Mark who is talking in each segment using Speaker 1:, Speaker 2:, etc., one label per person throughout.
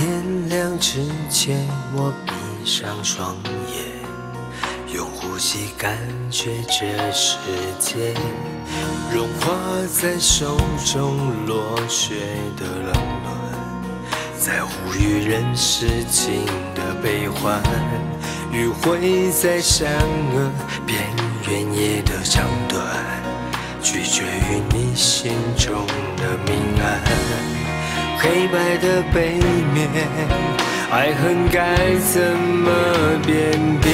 Speaker 1: 天亮之前，我闭上双眼，用呼吸感觉这世界融化在手中落雪的冷暖，在呼吁人世间的悲欢，余晖在善恶边缘夜的长短，取决于你心中的明暗。黑白的背面，爱恨该怎么辨别？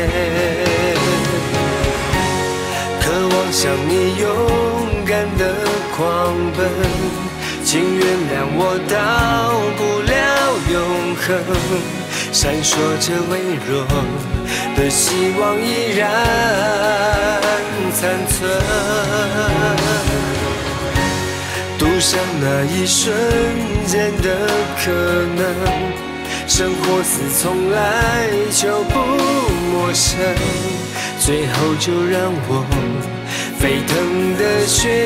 Speaker 1: 渴望像你勇敢的狂奔，请原谅我到不了永恒。闪烁着微弱的希望依然残存。赌上那一瞬间的可能，生活似从来就不陌生，最后就让我沸腾的血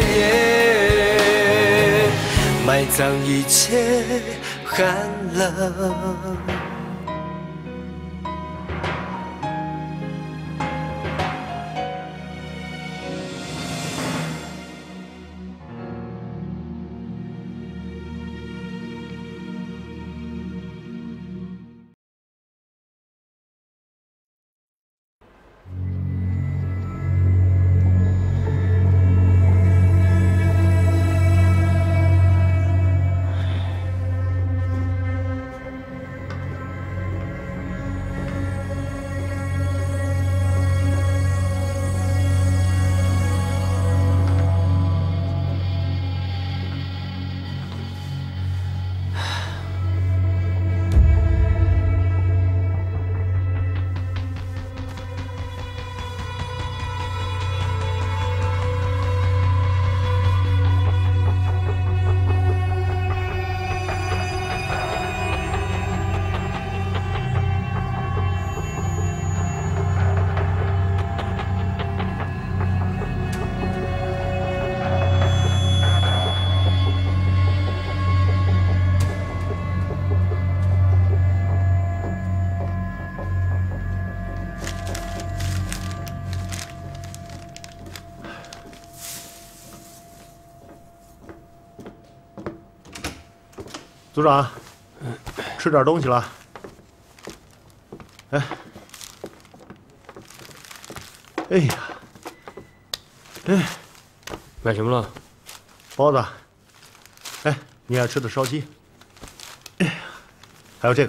Speaker 1: 液埋葬一切寒冷。
Speaker 2: 组长，吃点东西了。哎呀，
Speaker 3: 买什么了？
Speaker 2: 包子。你爱吃的烧鸡。还有这个。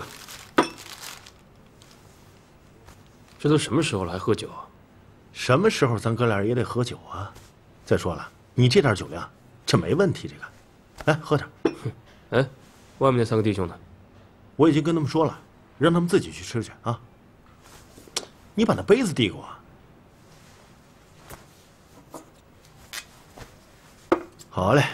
Speaker 3: 这都什么时候了还喝酒啊？
Speaker 2: 什么时候咱哥俩也得喝酒啊？再说了，你这点酒量，这没问题。这个，来喝点。
Speaker 3: 哎，外面那3个弟兄呢？
Speaker 2: 我已经跟他们说了，让他们自己去吃去啊。你把那杯子递给我。好嘞。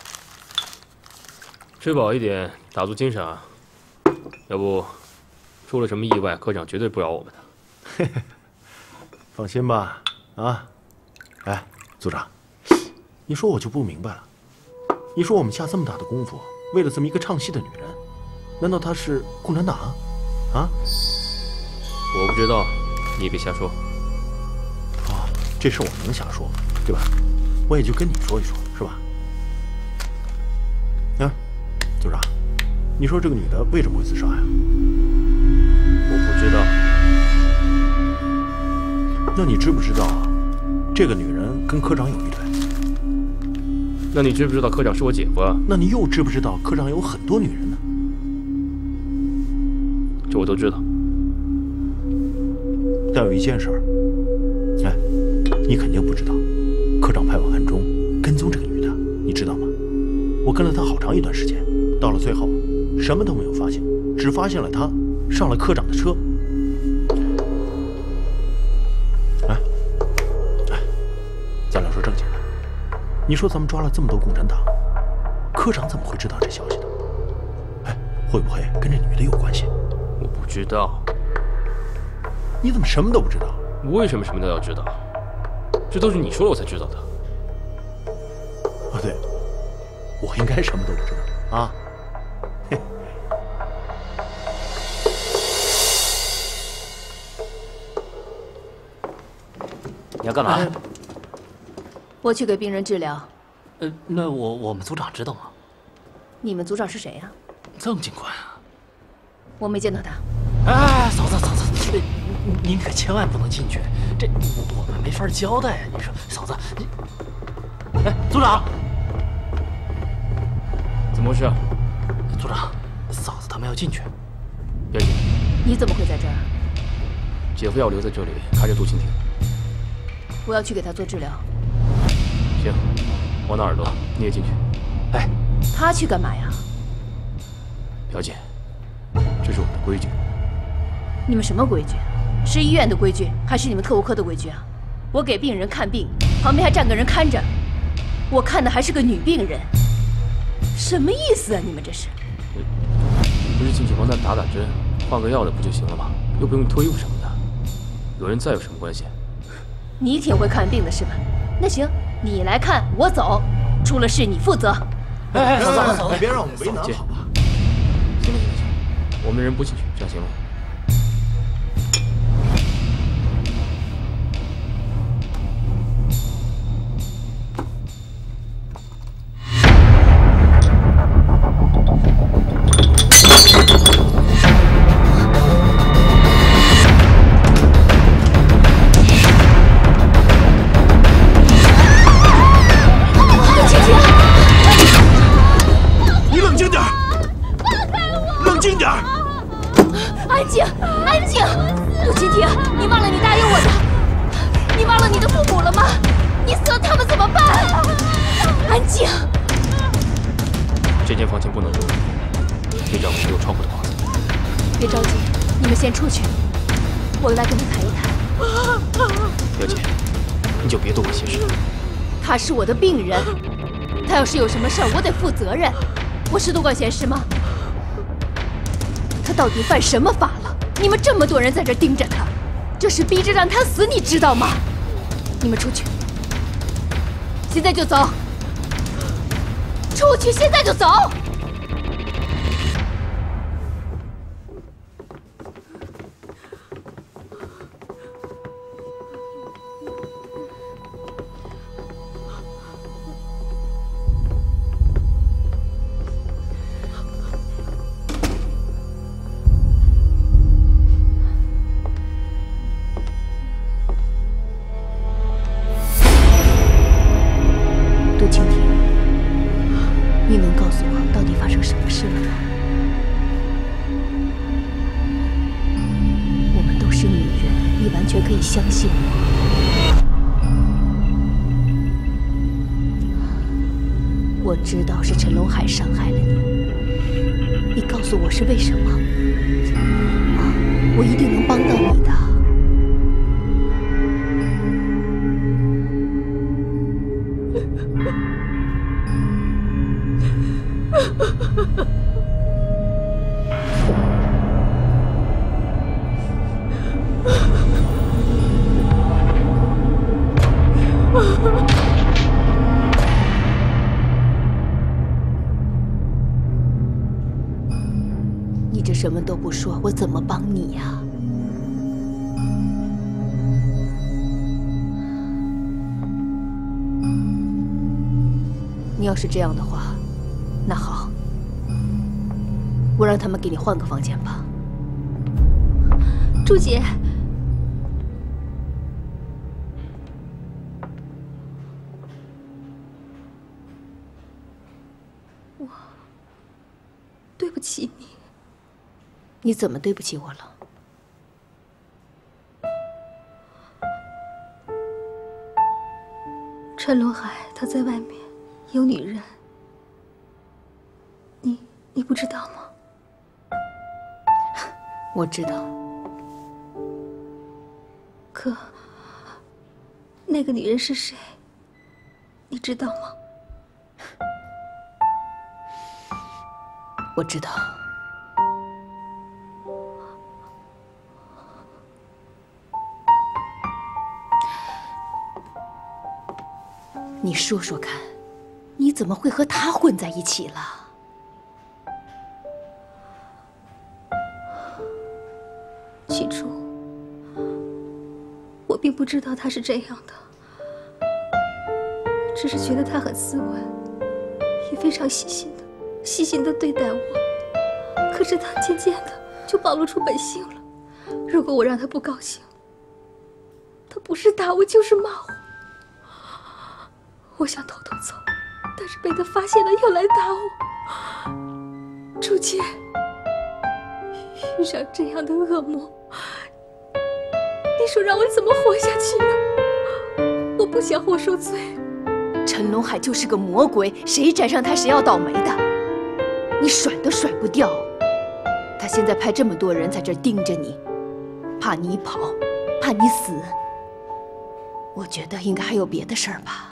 Speaker 3: 吃饱一点，打足精神啊！要不出了什么意外，科长绝对不饶我们的。
Speaker 2: 放心吧，啊！哎，组长，你说我就不明白了，你说我们下这么大的功夫，为了这么一个唱戏的女人，难道她是共产党啊？
Speaker 3: 我不知道，你别瞎说。
Speaker 2: 哦，这事我能瞎说，对吧？我也就跟你说一说，是吧？啊，组长，你说这个女的为什么会自杀呀？
Speaker 3: 我不知道。
Speaker 2: 那你知不知道，这个女人跟科长有一腿？
Speaker 3: 那你知不知道科长是我姐夫啊？
Speaker 2: 那你又知不知道科长有很多女人呢？
Speaker 3: 这我都知道。
Speaker 2: 但有一件事儿，哎，你肯定不知道，科长派我暗中跟踪这个女的，你知道吗？我跟了她好长一段时间，到了最后，什么都没有发现，只发现了她上了科长的车。咱俩说正经的，你说咱们抓了这么多共产党，科长怎么会知道这消息的？哎，会不会跟这女的有关系？
Speaker 3: 我不知道。
Speaker 2: 你怎么什么都不知道？
Speaker 3: 我为什么什么都要知道？这都是你说了我才知道的。
Speaker 2: 哦，对，我应该什么都不知道啊。嘿，
Speaker 4: 你要干嘛？
Speaker 5: 我去给病人治疗。
Speaker 4: 那我们组长知道吗？
Speaker 5: 你们组长是谁呀？
Speaker 4: 曾警官啊。
Speaker 5: 我没见到他。
Speaker 4: 哎，嫂子，您可千万不能进去，这我们没法交代呀。你说，嫂子，你，哎，组长，
Speaker 3: 怎么回事啊？
Speaker 4: 组长，嫂子他们要进去。
Speaker 3: 别进。
Speaker 5: 你怎么会在这儿？
Speaker 3: 姐夫要留在这里看着杜蜻蜓。
Speaker 5: 我要去给他做治疗。
Speaker 3: 行，我拿耳朵，你也进去。
Speaker 4: 哎，
Speaker 5: 他去干嘛呀？
Speaker 3: 表姐，这是我们的规矩。
Speaker 5: 你们什么规矩？是医院的规矩，还是你们特务科的规矩啊？我给病人看病，旁边还站个人看着，我看的还是个女病人，什么意思啊？你们这是？
Speaker 3: 不是进去帮他打针，换个药的不就行了吗？又不用脱衣服什么的，有人在有什么关系？
Speaker 5: 你挺会看病的是吧？那行，你来看，我走，出了事你负责。
Speaker 4: 哎，嫂子，
Speaker 2: 别让我们为难，好吧？
Speaker 3: 行，我们的人不进去，这样行吗？
Speaker 5: 安静！陆蜻蜓，你忘了你答应我的？你忘了你的父母了吗？你死了，他们怎么办？安静！
Speaker 3: 这间房间不能住，别找没有窗户的房子。
Speaker 5: 别着急，你们先出去，我来跟他谈一谈。
Speaker 3: 表姐，你就别多管闲事。
Speaker 5: 他是我的病人，他要是有什么事儿，我得负责任。我是多管闲事吗？他到底犯什么法了？你们这么多人在这盯着他，这是逼着让他死，你知道吗？你们出去，现在就走！出去，现在就走！相信我，我知道是陈龙海伤害了你，你告诉我是为什么，我一定能帮到你的。你这什么都不说，我怎么帮你呀？你要是这样的话，那好，我让他们给你换个房间吧。
Speaker 6: 朱姐，我对不起你。
Speaker 5: 你怎么对不起我了？
Speaker 6: 陈龙海他在外面有女人，你不知道吗？
Speaker 5: 我知道。
Speaker 6: 可那个女人是谁？你知道吗？
Speaker 5: 我知道。你说说看，你怎么会和他混在一起了？
Speaker 6: 起初，我并不知知道他是这样的，只是觉得他很斯文，也非常细心的对待我。可是他渐渐的就暴露出本性了。如果我让他不高兴，他不是打我就是骂我。我想偷偷走，但是被他发现了，又来打我。朱姐，遇上这样的恶魔，你说让我怎么活下去呢？我不想活受罪。
Speaker 5: 陈龙海就是个魔鬼，谁沾上他谁要倒霉的，你甩都甩不掉。他现在派这么多人在这儿盯着你，怕你跑，怕你死。我觉得应该还有别的事儿吧。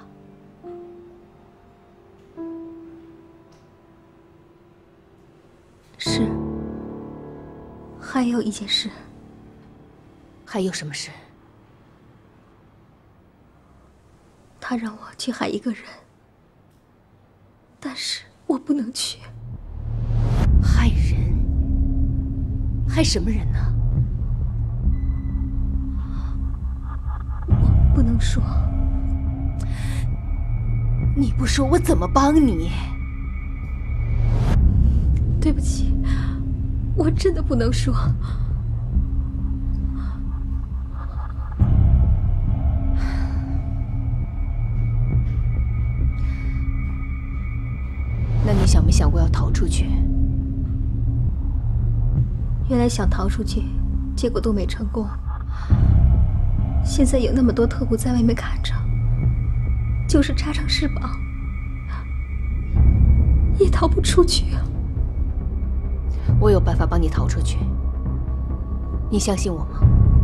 Speaker 6: 是，还有一件事。
Speaker 5: 还有什么事？
Speaker 6: 他让我去害一个人，但是我不能去。
Speaker 5: 害人？害什么人呢？
Speaker 6: 我不能说。
Speaker 5: 你不说我怎么帮你？
Speaker 6: 对不起，我真的不能说。
Speaker 5: 那你想没想过要逃出去？
Speaker 6: 原来想逃出去，结果都没成功。现在有那么多特务在外面看着，就是插上翅膀，也逃不出去啊。
Speaker 5: 我有办法帮你逃出去，你相信我吗？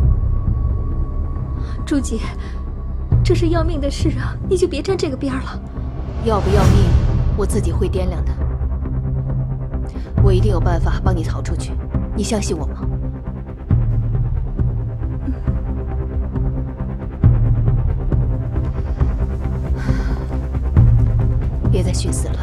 Speaker 6: 朱姐，这是要命的事啊，你就别站这个边了。
Speaker 5: 要不要命，我自己会掂量的。我一定有办法帮你逃出去，你相信我吗？别再寻思了。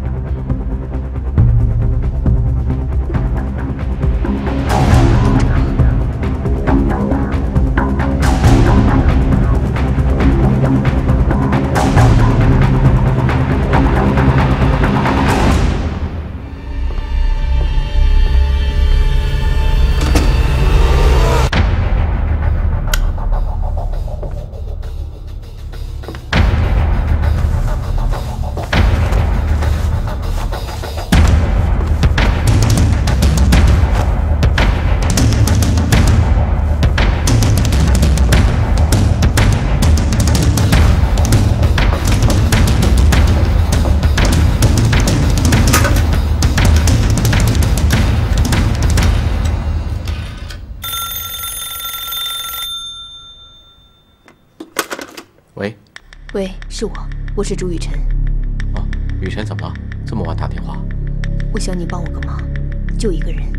Speaker 5: 喂，是我是朱雨辰。
Speaker 7: 哦，雨辰怎么了？这么晚打电话？
Speaker 5: 我想你帮我个忙，就一个人。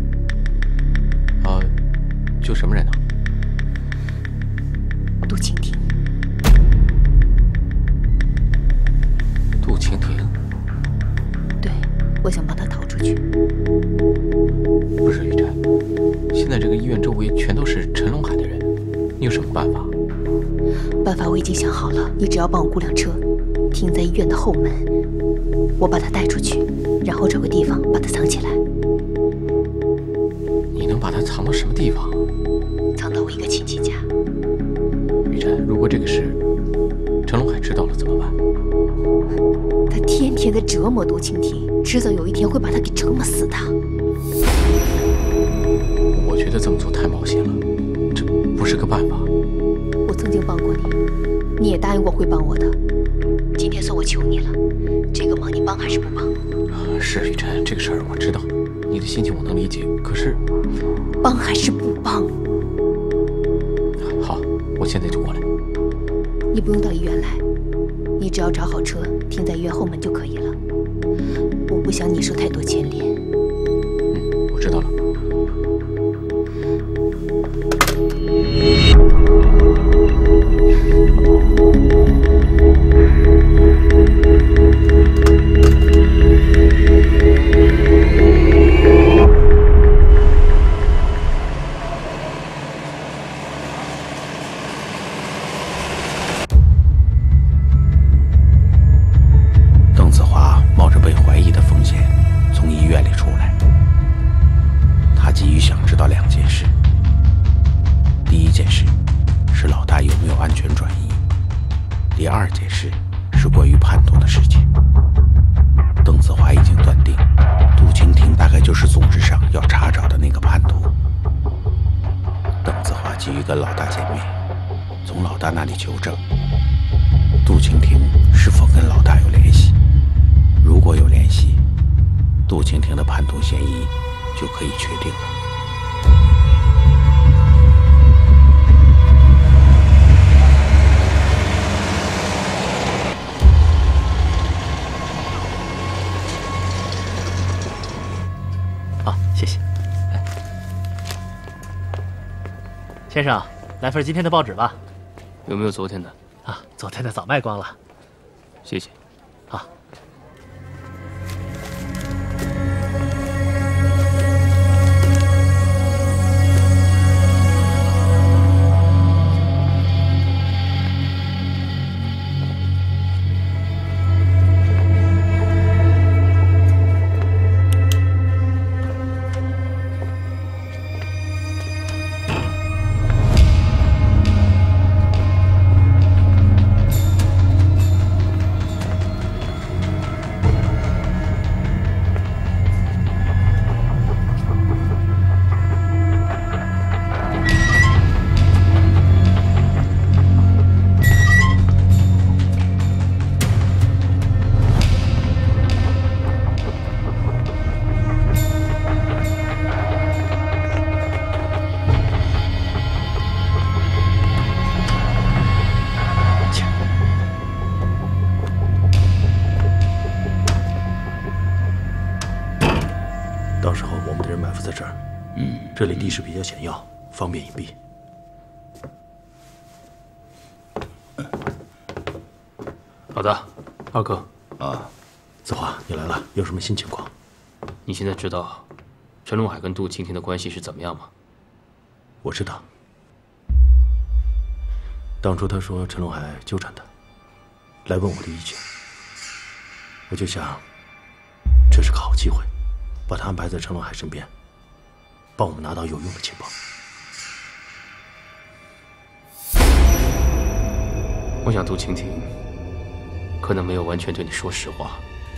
Speaker 7: 就什么人呢？
Speaker 5: 杜晴婷。
Speaker 7: 杜晴婷？
Speaker 5: 对，我想帮她逃出去。
Speaker 7: 不是雨辰，现在这个医院周围全都是陈龙海的人，你有什么办法？
Speaker 5: 办法我已经想好了，你只要帮我雇辆车，停在医院的后门，我把他带出去，然后找个地方把他藏起来。
Speaker 7: 你能把他藏到什么地方？
Speaker 5: 藏到我一个亲戚家。
Speaker 7: 雨辰，如果这个事陈龙海知道了怎么办？
Speaker 5: 他天天的折磨杜晴婷，迟早有一天会把他给折磨死的。
Speaker 7: 我觉得这么做太冒险了，这不是个办法。
Speaker 5: 我曾经帮过你，你也答应过会帮我的。今天算我求你了，这个忙你帮还是不帮？
Speaker 7: 是雨辰，这个事儿我知道，你的心情我能理解，可是
Speaker 5: 帮还是不帮？
Speaker 7: 好，我现在就过来。
Speaker 5: 你不用到医院来，你只要找好车，停在医院后门就可以了。我不想你受太多牵连。
Speaker 7: 我知道了。
Speaker 8: 杜晴婷的叛徒嫌疑就可以确定了。
Speaker 4: 好，谢谢。先生，来份今天的报纸吧。
Speaker 3: 有没有昨天的？
Speaker 4: 啊，昨天的早卖光了。
Speaker 3: 谢谢。
Speaker 4: 好。
Speaker 2: 到时候我们的人埋伏在这儿，这里地势比较险要，方便隐蔽。
Speaker 3: 好的，二哥。
Speaker 2: 啊，子华，你来了，有什么新情况？
Speaker 3: 你现在知道陈龙海跟杜晴婷的关系是怎么样吗？
Speaker 2: 我知道。当初他说陈龙海纠缠他，来问我的意见，我就想，这是个好机会。把他安排在陈龙海身边，帮我们拿到有用的情报。
Speaker 3: 我想杜晴婷可能没有完全对你说实话。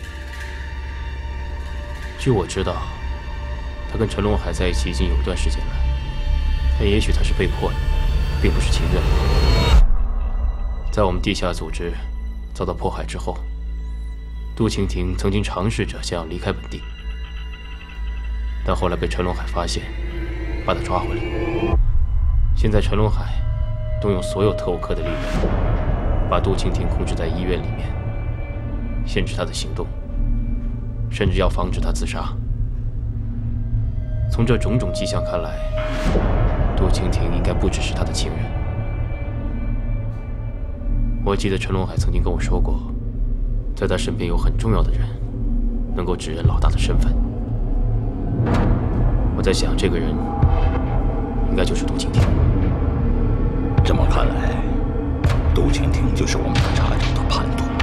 Speaker 3: 据我知道，他跟陈龙海在一起已经有一段时间了，但也许他是被迫的，并不是情愿的。在我们地下组织遭到迫害之后，杜晴婷曾经尝试着想要离开本地。但后来被陈龙海发现，把他抓回来。现在陈龙海动用所有特务科的力量，把杜晴婷控制在医院里面，限制她的行动，甚至要防止她自杀。从这种种迹象看来，杜晴婷应该不只是他的情人。我记得陈龙海曾经跟我说过，在他身边有很重要的人，能够指认老大的身份。我在想，这个人应该就是杜晴婷。
Speaker 8: 这么看来，杜晴婷就是我们要查找的叛徒。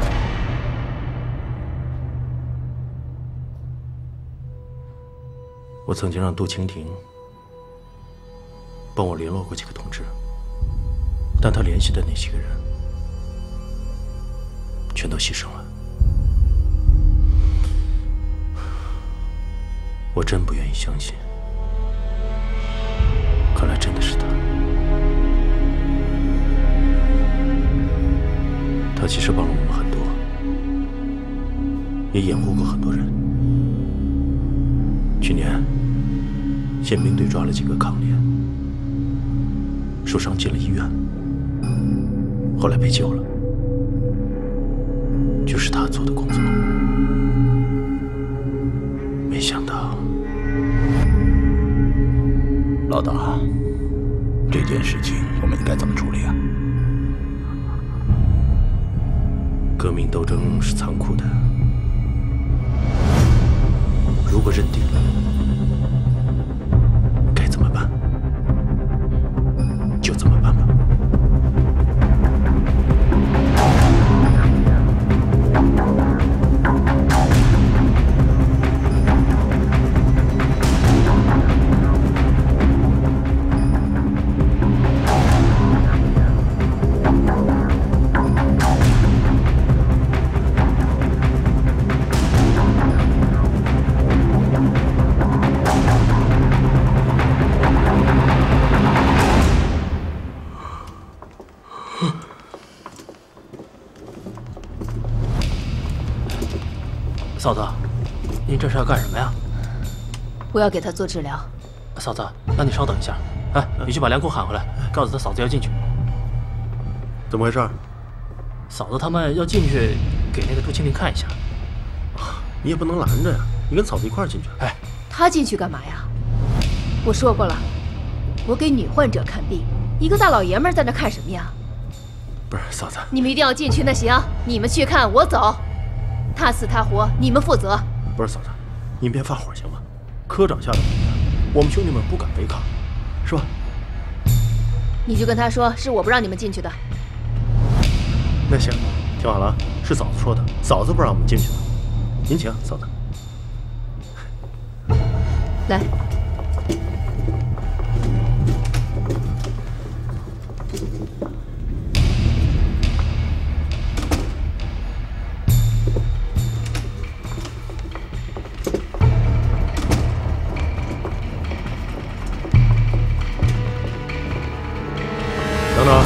Speaker 2: 我曾经让杜晴婷帮我联络过几个同志，但他联系的那几个人全都牺牲了。我真不愿意相信，看来真的是他。他其实帮了我们很多，也掩护过很多人。去年，宪兵队抓了几个抗联，受伤进了医院，后来被救了，就是他做的工作。没想到，
Speaker 8: 老大，这件事情我们应该怎么处理啊？
Speaker 2: 革命斗争是残酷的，如果认定了，该怎么办？就怎么办吧。
Speaker 4: 嫂子， 您这是要干什么呀？
Speaker 5: 我要给他做治疗。
Speaker 4: 嫂子，那你稍等一下。哎，你去把梁空喊回来，告诉他嫂子要进去。
Speaker 2: 怎么回事？
Speaker 4: 嫂子他们要进去给那个杜青林看一下。
Speaker 2: 你也不能拦着呀，你跟嫂子一块儿进去。
Speaker 4: 哎，
Speaker 5: 他进去干嘛呀？我说过了，我给女患者看病，一个大老爷们在那看什么呀？
Speaker 2: 不是嫂子，
Speaker 5: 你们一定要进去，那行，你们去看，我走。他死他活，你们负责。
Speaker 2: 不是嫂子，您别发火行吗？科长下的命令，我们兄弟们不敢违抗，是吧？
Speaker 5: 你就跟他说，是我不让你们进去的。
Speaker 2: 那行，听好了，是嫂子说的，嫂子不让我们进去的。您请，嫂子。
Speaker 5: 来。
Speaker 2: 等等。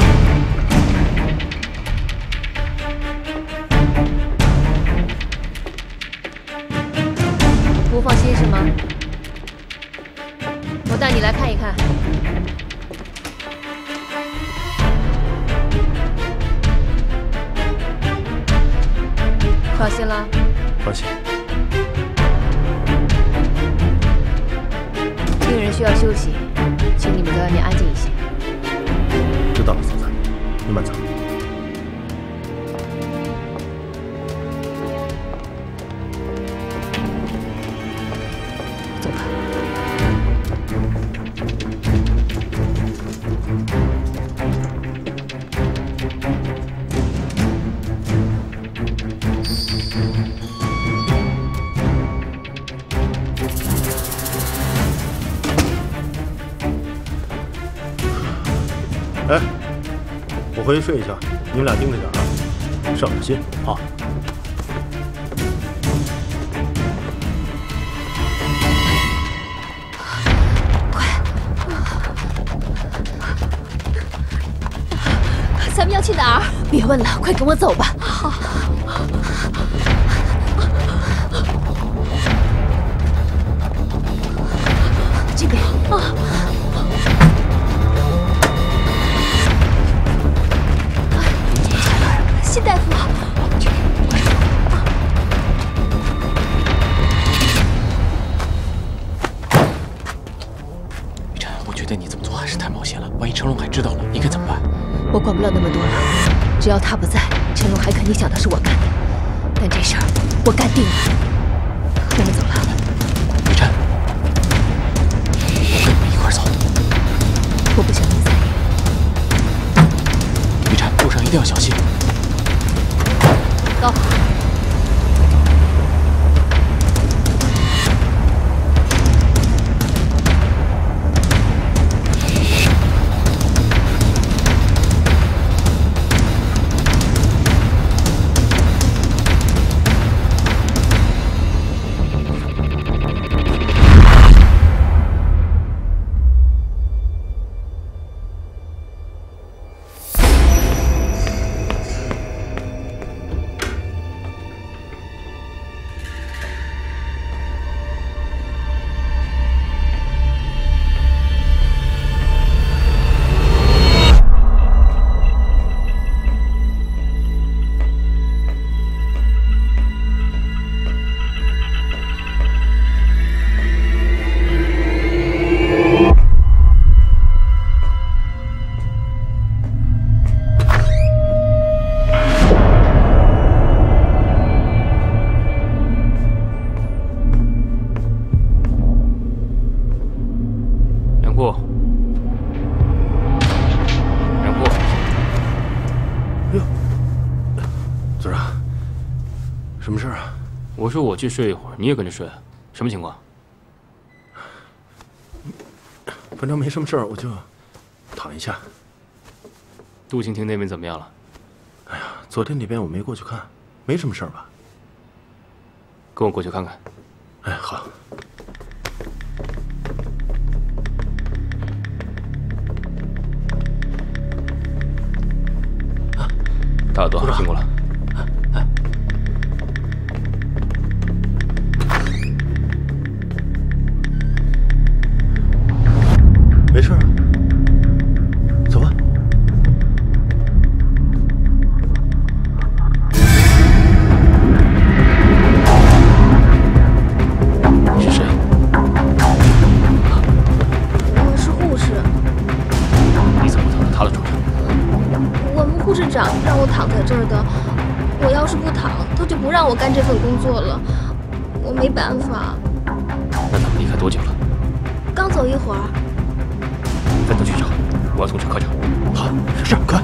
Speaker 5: 不放心是吗？我带你来看一看。放心了？
Speaker 2: 放心。
Speaker 5: 病人需要休息，请你们在外面安静一些。
Speaker 2: 知道了，嫂子，你慢走。
Speaker 5: 走吧。
Speaker 2: 哎，我回去睡一觉，你们俩盯着点啊，上点心啊。
Speaker 6: 咱们要去哪儿？
Speaker 5: 别问了，快跟我走吧。
Speaker 6: 好。
Speaker 5: 这边啊。
Speaker 6: 谢大夫。
Speaker 7: 雨辰，我觉得你这么做还是太冒险了，万一陈龙海知道了，你该怎么办？
Speaker 5: 我管不了那么多了，只要他不在，陈龙海肯定想的是我干的。但这事儿我干定了。我们走了。
Speaker 7: 雨辰，我跟你们一块走。
Speaker 5: 我不想你在意。
Speaker 7: 雨辰，路上一定要小心。
Speaker 5: 走。
Speaker 3: 我说我去睡一会儿，你也跟着睡，什么情况？
Speaker 2: 反正没什么事儿，我就躺一下。
Speaker 3: 杜晴婷那边怎么样了？
Speaker 2: 哎呀，昨天那边我没过去看，没什么事儿吧？
Speaker 3: 跟我过去看看。
Speaker 2: 哎，好。
Speaker 3: 大耳朵，辛苦了。
Speaker 6: 做了，我没办法。
Speaker 3: 那他们离开多久了？
Speaker 6: 刚走一会儿。
Speaker 3: 分头去找，我要通知科长。
Speaker 2: 好，是快。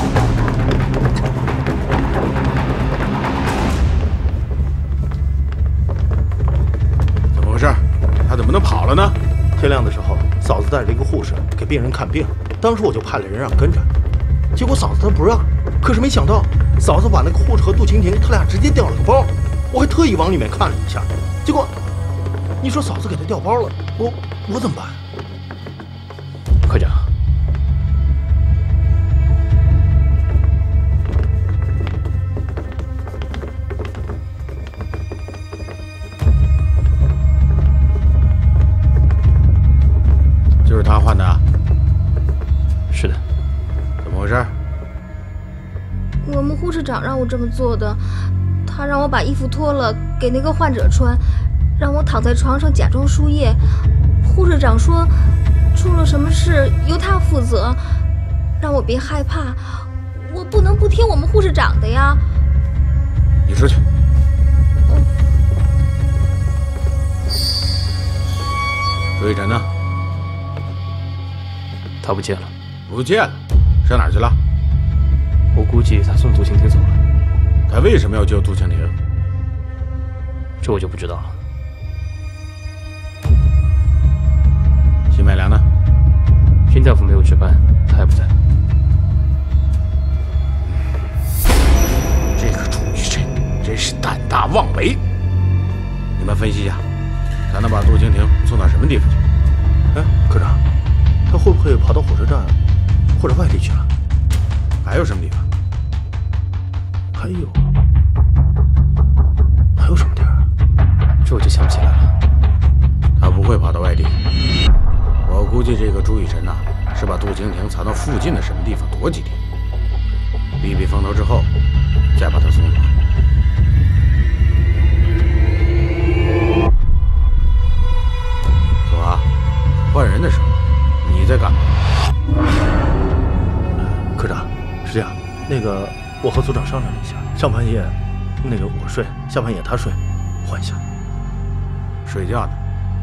Speaker 9: 怎么回事？他怎么能跑了呢？
Speaker 2: 天亮的时候，嫂子带着一个护士给病人看病，当时我就派了人让跟着，结果嫂子她不让，可是没想到嫂子把那个护士和杜晴婷他俩直接掉了个包，我还特意往里面看了一下，结果你说嫂子给他掉包了，我怎么办？
Speaker 3: 科长，
Speaker 9: 就是他换的啊？
Speaker 3: 是的。
Speaker 9: 怎么回事？
Speaker 6: 我们护士长让我这么做的，他让我把衣服脱了给那个患者穿，让我躺在床上假装输液。护士长说，出了什么事由他负责，让我别害怕。我不能不听我们护士长的呀。
Speaker 9: 你出去。朱一晨呢？
Speaker 3: 他不见了。
Speaker 9: 不见了？上哪儿去了？
Speaker 3: 我估计他送杜晴婷走了。
Speaker 9: 他为什么要救杜晴婷？
Speaker 3: 这我就不知道了。
Speaker 9: 辛麦良呢？
Speaker 3: 辛大夫没有值班，他也不在。
Speaker 9: 这个朱玉晨真是胆大妄为。你们分析一下，他能把杜晴婷送到什么地方去？
Speaker 2: 哎，科长，他会不会跑到火车站或者外地去了？
Speaker 9: 还有什么地方？
Speaker 2: 还有什么地儿？
Speaker 3: 这我就想不起来了。
Speaker 9: 他不会跑到外地。我估计这个朱雨辰呐，是把杜晴婷藏到附近的什么地方躲几天，避避风头之后，再把她送走。左华，换人的时候，你在干嘛？
Speaker 2: 科长，是这样，那个我和组长商量了一下，上半夜那个我睡，下半夜他睡，换一下。
Speaker 9: 睡觉呢？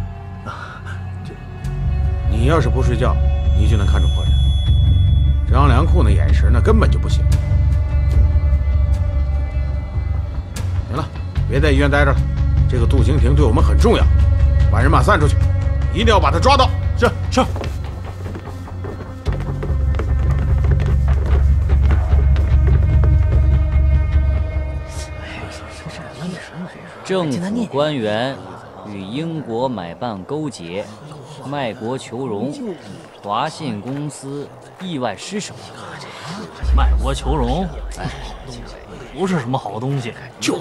Speaker 9: 你要是不睡觉，你就能看出破绽。张良库那眼神那根本就不行。行了，别在医院待着了。这个杜晴婷对我们很重要，把人马散出去，一定要把她抓到。
Speaker 2: 是。
Speaker 10: 政府官员与英国买办勾结，卖国求荣，华信公司意外失手。
Speaker 4: 卖国求荣，哎，不是什么好东西。
Speaker 2: 就是。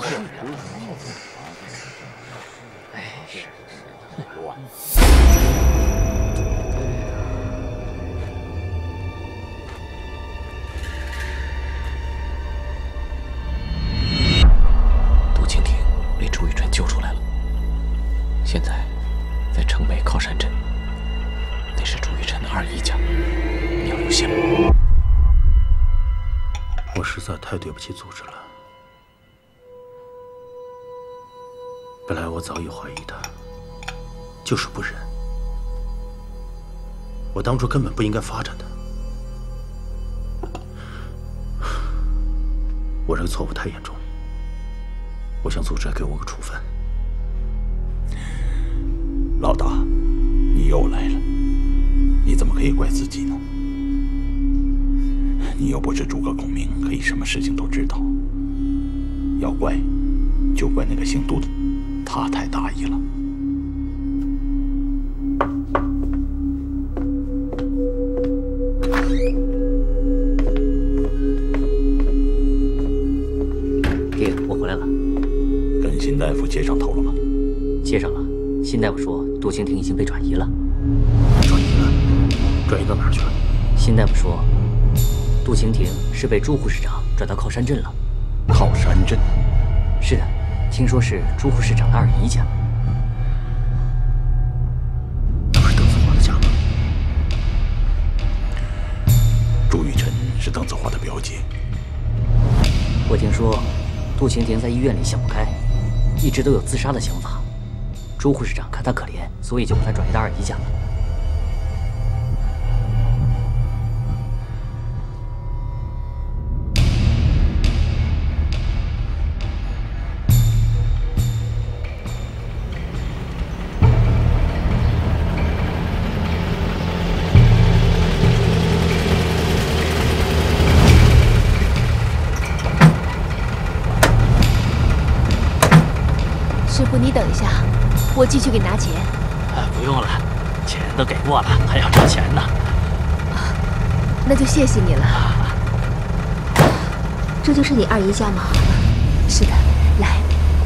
Speaker 7: 杜晴婷被朱雨辰救出来了，现在在城北靠山镇，那是朱雨辰的二姨家，你要留心了。
Speaker 2: 我实在太对不起组织了。本来我早已怀疑他，就是不忍。我当初根本不应该发展他。我这个错误太严重，我想组织给我个处分。
Speaker 8: 老大，你又来了，你怎么可以怪自己呢？你又不是诸葛孔明，可以什么事情都知道。要怪，就怪那个姓杜的，他太大意了。
Speaker 10: 爹，我回来了。
Speaker 8: 跟辛大夫接上头了吗？
Speaker 10: 接上了。辛大夫说，杜晴婷已经被转移了。
Speaker 2: 转移了？转移到哪儿去了？
Speaker 10: 辛大夫说，杜晴婷是被朱护士长转到靠山镇了。
Speaker 8: 靠山镇？
Speaker 10: 是的，听说是朱护士长的二姨家。
Speaker 2: 那不是邓子华的家吗？
Speaker 8: 朱雨辰是邓子华的表姐。
Speaker 10: 我听说，杜晴婷在医院里想不开，
Speaker 4: 一直都有自杀的想法。朱护士长看他可怜，所以就把他转移到二姨家了。
Speaker 5: 师傅，你等一下，我进去给你拿钱。
Speaker 4: 不用了，钱都给过了，还要找钱呢。
Speaker 5: 那就谢谢你了。
Speaker 6: 这就是你二姨家吗？
Speaker 5: 是的，来。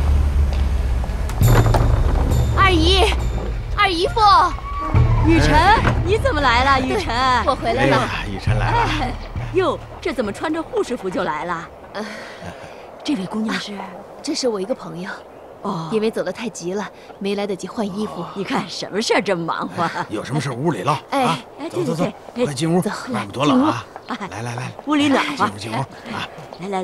Speaker 5: 二姨，二姨夫，
Speaker 11: 雨辰，你怎么来了？雨辰，
Speaker 5: 我回来了。
Speaker 2: 雨辰来了。
Speaker 11: 哟，这怎么穿着护士服就来了？这位姑娘是？
Speaker 5: 这是我一个朋友。哦，因为走得太急了，没来得及换衣服。
Speaker 11: 你看什么事儿这么忙活？
Speaker 2: 有什么事屋里唠。
Speaker 5: 哎，
Speaker 2: 走走走，快进屋。外面多冷啊！来来来，
Speaker 11: 屋里暖和。
Speaker 2: 进屋啊！
Speaker 11: 来。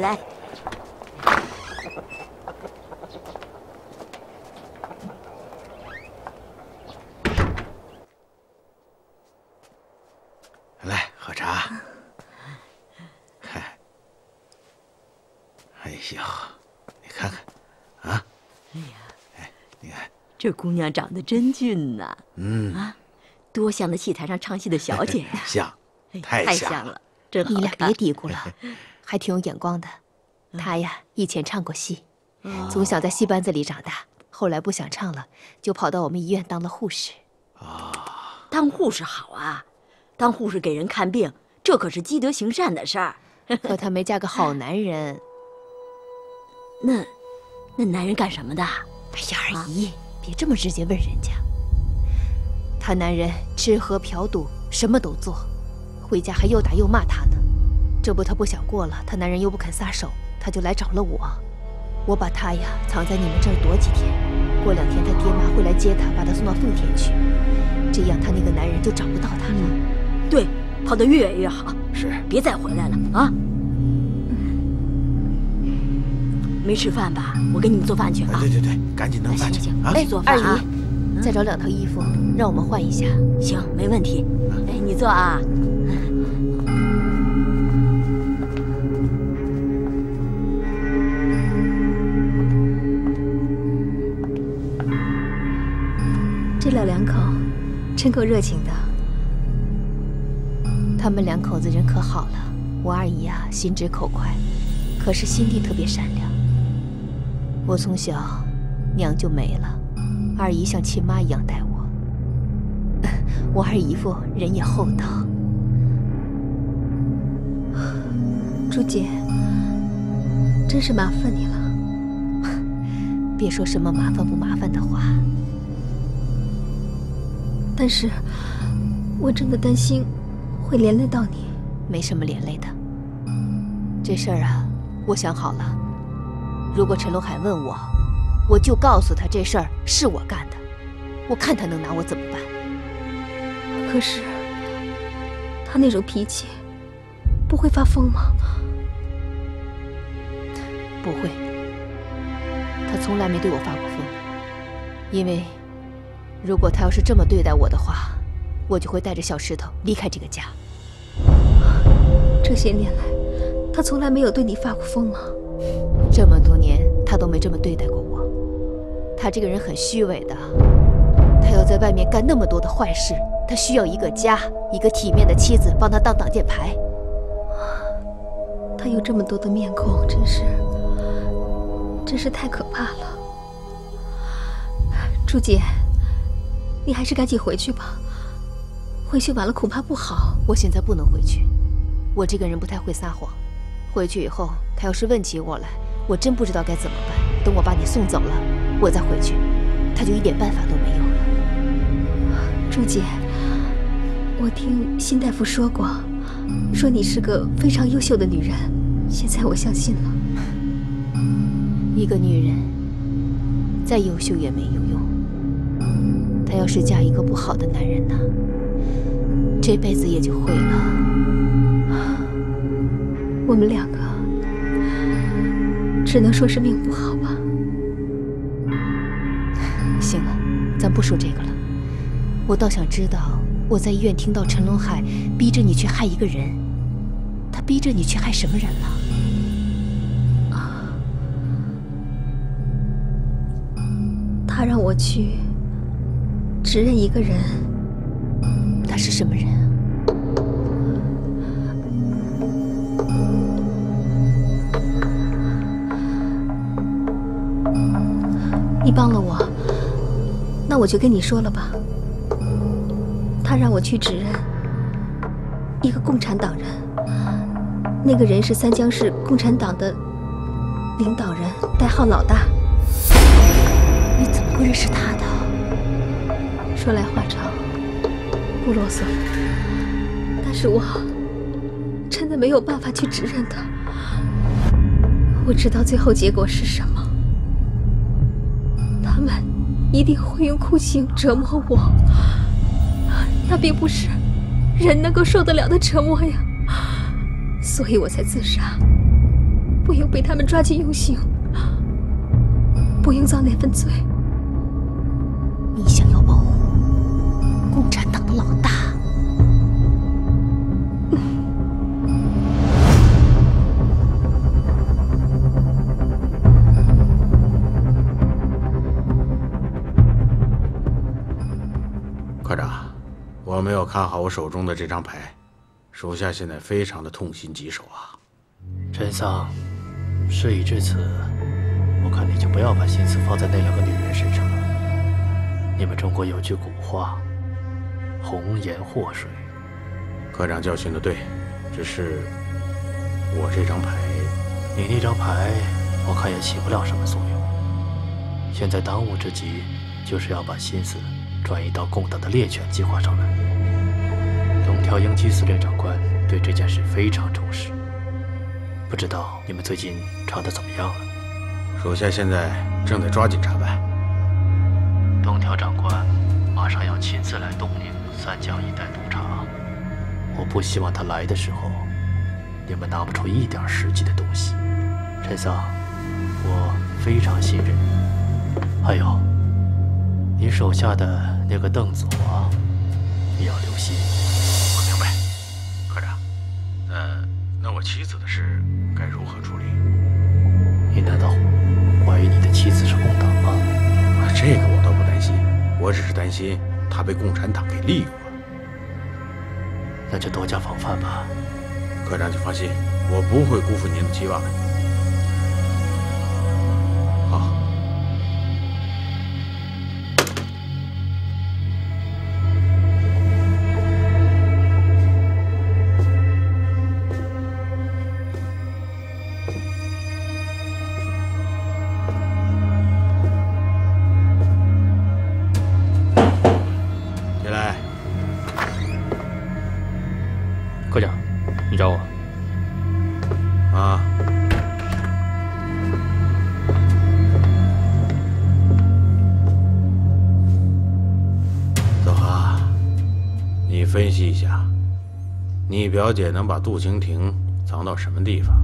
Speaker 2: 来喝茶。哎呀，你看看，啊！
Speaker 11: 哎呀，你看这姑娘长得真俊呐！多像那戏台上唱戏的小姐呀！
Speaker 2: 像，太像了。
Speaker 5: 你俩别嘀咕了，还挺有眼光的。她呀，以前唱过戏，从小在戏班子里长大，后来不想唱了，就跑到我们医院当了护士。
Speaker 11: 当护士好啊，当护士给人看病，这可是积德行善的事儿。
Speaker 5: 可她没嫁个好男人。
Speaker 11: 那男人干什么的？
Speaker 5: 哎呀，二姨，别这么直接问人家。他男人吃喝嫖赌什么都做，回家还又打又骂他呢。这不他不想过了，他男人又不肯撒手，他就来找了我。我把他呀藏在你们这儿躲几天，过2天他爹妈会来接他，把他送到奉天去，这样他那个男人就找不到他了。
Speaker 11: 对，跑得越远越好。
Speaker 2: 是，
Speaker 11: 别再回来了啊！没吃饭吧？我给你们做饭去啊！
Speaker 2: 对，赶紧弄饭去啊！
Speaker 11: 哎，做饭
Speaker 5: 二姨，再找2套衣服，让我们换一下。
Speaker 11: 行，没问题。哎，你做啊。
Speaker 6: 这老两口真够热情的。
Speaker 5: 他们2口子人可好了，我二姨呀心直口快，可是心地特别善良。我从小娘就没了，二姨像亲妈一样待我。我二姨夫人也厚道。
Speaker 6: 朱姐，真是麻烦你了。
Speaker 5: 别说什么麻烦不麻烦的话。
Speaker 6: 但是，我真的担心会连累到你。
Speaker 5: 没什么连累的。这事儿啊，我想好了。如果陈龙海问我，我就告诉他这事儿是我干的，我看他能拿我怎么办。
Speaker 6: 可是他那种脾气，不会发疯吗？
Speaker 5: 不会，他从来没对我发过疯。因为如果他要是这么对待我的话，我就会带着小石头离开这个家。
Speaker 6: 这些年来，他从来没有对你发过疯吗？
Speaker 5: 这么多年，他都没这么对待过我。他这个人很虚伪的，他要在外面干那么多的坏事，他需要一个家，一个体面的妻子帮他当挡箭牌。
Speaker 6: 他有这么多的面孔，真是太可怕了。朱姐，你还是赶紧回去吧，回去晚了恐怕不好。
Speaker 5: 我现在不能回去，我这个人不太会撒谎。回去以后，他要是问起我来，我真不知道该怎么办。等我把你送走了，我再回去，他就一点办法都没有了。
Speaker 6: 朱姐，我听辛大夫说过，说你是个非常优秀的女人，现在我相信了。
Speaker 5: 一个女人再优秀也没有用，她要是嫁一个不好的男人呢，这辈子也就毁了。
Speaker 6: 我们2个只能说是命不好吧。
Speaker 5: 行了，咱不说这个了。我倒想知道，我在医院听到陈龙海逼着你去害一个人，他逼着你去害什么人了？
Speaker 6: 他让我去指认一个人。
Speaker 5: 他是什么人？
Speaker 6: 你帮了我，那我就跟你说了吧。他让我去指认一个共产党人，那个人是三江市共产党的领导人，代号老大。
Speaker 5: 你怎么会认识他的？
Speaker 6: 说来话长，不啰嗦。但是我真的没有办法去指认他。我知道最后结果是什么。他们一定会用酷刑折磨我，那并不是人能够受得了的折磨呀。所以我才自杀，不用被他们抓进用刑，不用遭那份罪。
Speaker 5: 你想要保护共产党的老大？
Speaker 9: 科长，我没有看好我手中的这张牌，属下现在非常的痛心疾首啊。
Speaker 4: 陈桑，事已至此，我看你就不要把心思放在那两个女人身上了。你们中国有句古话，红颜祸水。
Speaker 9: 科长教训的对，只是我这张牌，
Speaker 4: 你那张牌我看也起不了什么作用。现在当务之急就是要把心思转移到共党的猎犬计划上来。东条英机司令长官对这件事非常重视，不知道你们最近查得怎么样了？
Speaker 9: 属下现在正在抓紧查办。
Speaker 4: 东条长官马上要亲自来东宁、三江一带督查，我不希望他来的时候，你们拿不出一点实际的东西。陈桑，我非常信任你。还有，你手下的那个邓子华，你要留心。
Speaker 9: 我明白，科长。那我妻子的事该如何处理？
Speaker 4: 你难道怀疑你的妻子是共党吗？
Speaker 9: 这个我倒不担心，我只是担心她被共产党给利用了。
Speaker 4: 那就多加防范吧。
Speaker 9: 科长，请放心，我不会辜负您的期望的。好。
Speaker 3: 科长，你找我？
Speaker 9: 啊。子华，你分析一下，你表姐能把杜晴婷藏到什么地方？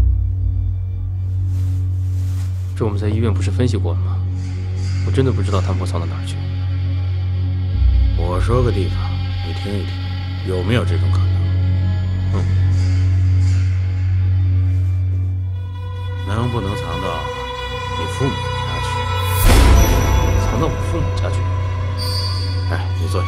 Speaker 3: 这我们在医院不是分析过了吗？我真的不知道他们会藏到哪儿去。
Speaker 9: 我说个地方，你听一听，有没有这种可能？能不能藏到你父母家去？
Speaker 3: 藏到我父母家去？
Speaker 9: 哎，你坐下。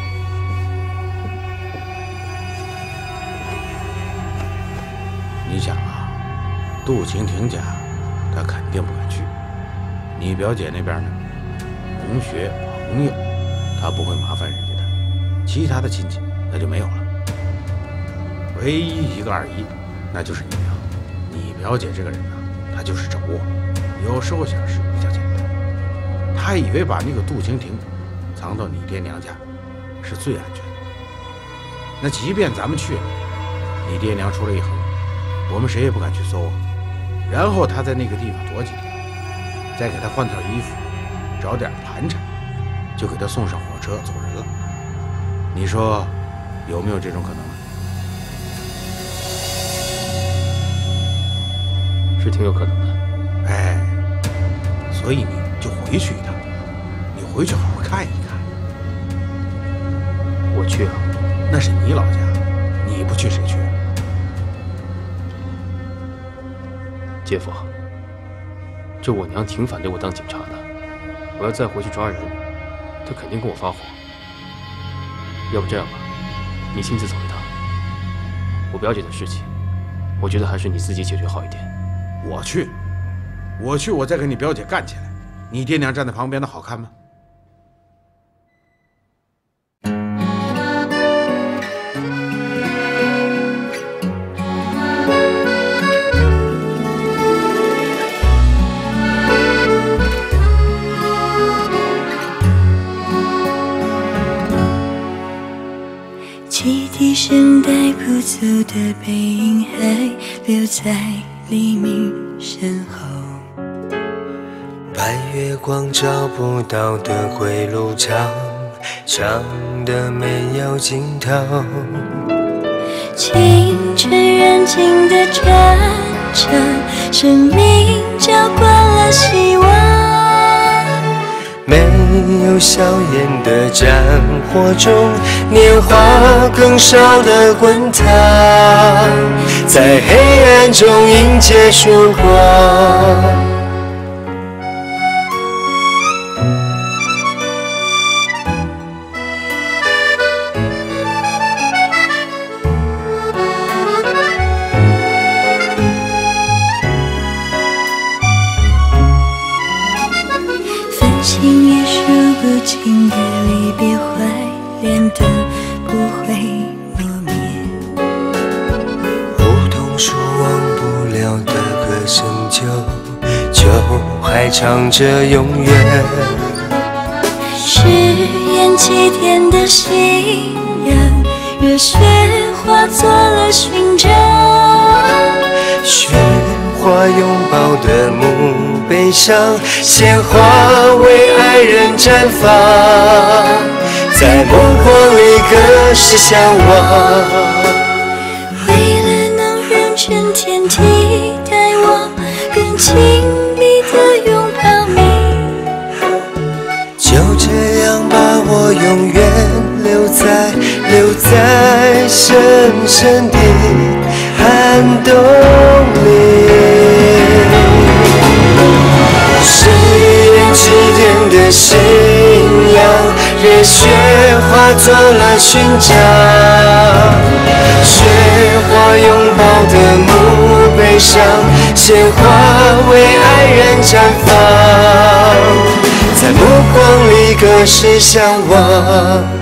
Speaker 9: 你想啊，杜晴婷家，他肯定不敢去。你表姐那边呢，同学朋友，他不会麻烦人家的。其他的亲戚那就没有了。唯一一个二姨，那就是你娘。你表姐这个人呢，她就是轴啊，有时候想事比较简单。她以为把那个杜晴婷藏到你爹娘家是最安全的。那即便咱们去了，你爹娘出了一横，我们谁也不敢去搜啊。然后她在那个地方躲几天，再给她换套衣服，找点盘缠，就给她送上火车走人了。你说有没有这种可能呢？
Speaker 3: 是挺有可能的。
Speaker 9: 哎，所以你就回去一趟，你回去好好看一看。
Speaker 3: 我去啊，
Speaker 9: 那是你老家，你不去谁去？
Speaker 3: 姐夫，这我娘挺反对我当警察的，我要再回去抓人，她肯定跟我发火。要不这样吧，你亲自走一趟。我表姐的事情，我觉得还是你自己解决好一点。
Speaker 9: 我去，我再跟你表姐干起来，你爹娘站在旁边，那好看吗？
Speaker 12: 汽笛声带不走的背影还留在黎明身后，
Speaker 1: 白月光照不到的归路长，长的没有尽头。
Speaker 12: 清晨燃尽的战场，生命浇灌了希望。
Speaker 1: 没有硝烟的战火中，年华更少的滚烫，在黑暗中迎接曙光。
Speaker 12: 心也数不尽的离别，怀恋的不会磨灭。
Speaker 1: 梧桐树忘不了的歌声，就还唱着永远。
Speaker 12: 誓言祭奠的信仰，热血化作了勋章。
Speaker 1: 雪花拥抱的墓碑上，鲜花为爱人绽放，在目光里各是向往。
Speaker 12: 为了能让春天替代我更亲密的拥抱你，
Speaker 1: 就这样把我永远留在深深的寒冬里。誓言祭奠的信仰，热血化作了勋章。雪花拥抱的墓碑上，鲜花为爱人绽放，在目光里各是向往。